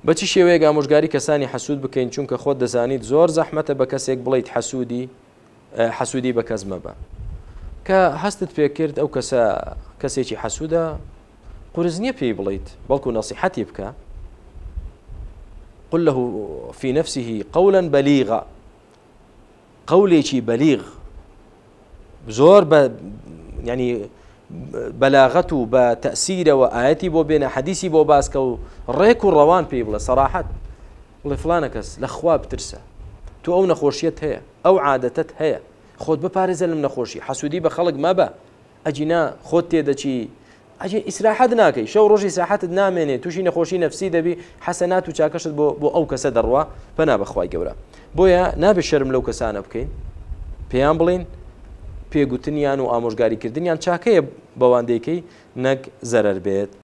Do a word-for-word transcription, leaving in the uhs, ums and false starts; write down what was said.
بەچی شێوەیەک ئامۆژگاری کەسانی حەسوود بکەین چونکە خۆت دەزانیت زۆر زەحمەتە بە کەسێک بڵیت حەسوودی حەسوودی بە کەس مەبە کە هەستت پێ کرد ئەو کەسە کەسێکی حەسوودە قورس نییە پێی بڵیت بەڵکو نەسیحەتی بکە قل له في نفسه قولا بليغا قولێکی بەلیغ زۆر بە ینی بەلاغەت و بە تەسیرەوە ئاەتی بۆ بێنە حەدیسی بۆ باسکە و ڕێک و ڕەوان پێی بڵێ سەراحەت بڵێ فلانە کەس لە خوا بترسە تو ئەو نەخۆشیەت هەیە ئەو عادەتت هەیە خۆت بپارێزە لەم نەخۆشی حەسوودی بە خەڵک مەبە ئەجینا خۆت تێدەچی ئەجێ ئیسراحەت ناکەی شەو ڕۆژی ساحەتت نامێنێ تووشی نەخۆشی نەفسی دەبی حەسەنات و چاکەشت بۆ بۆ ئەو کەسە دەڕوا پەنا بەخوای گەورە بۆیە نابێت شەرم لەو کەسانە بکەین پێیان بڵین پێگوتنیان و ئامۆژگاریکردنیان چاکەیە بەوان دەیکەی نەک زەرەر بێت